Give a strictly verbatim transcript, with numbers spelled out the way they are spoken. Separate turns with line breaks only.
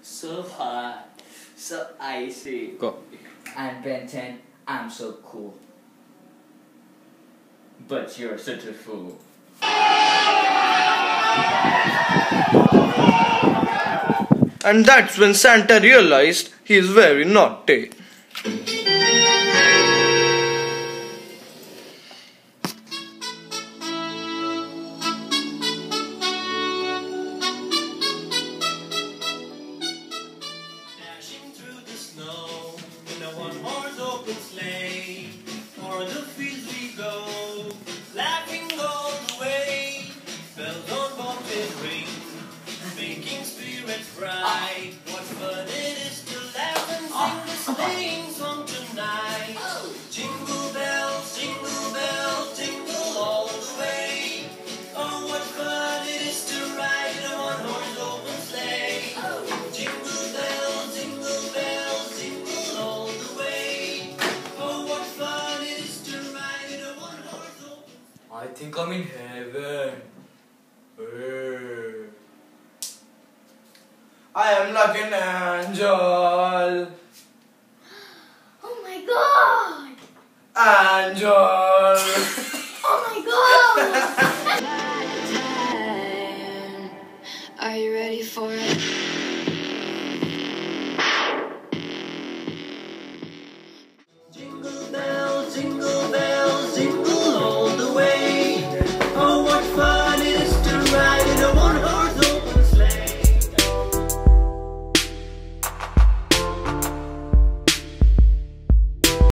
So hot, so icy.
Go.
And Ben ten, I'm so cool. But you're such a fool.
And that's when Santa realized he is very naughty.
Dashing through the snow in a one-horse open sleigh, o'er the fields we go, laughing all the way. Bells on bobtail ring, making spirits bright. What fun it is to laugh and sing the sleighing song tonight! Jingle bells, jingle bells, jingle all the way. Oh, what fun it is to ride in a one-horse open sleigh! Jingle bells, jingle bells, jingle all the way. Oh, what fun it is to ride in a one-horse open sleigh!
I think I'm in heaven. Hey.
I am like an angel.
Oh my god!
Angel.